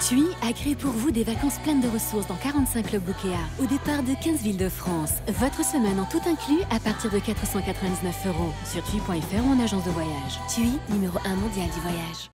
TUI a créé pour vous des vacances pleines de ressources dans 45 clubs Bookéa, au départ de 15 villes de France. Votre semaine en tout inclus à partir de 499 € sur TUI.fr ou en agence de voyage. TUI, numéro 1 mondial du voyage.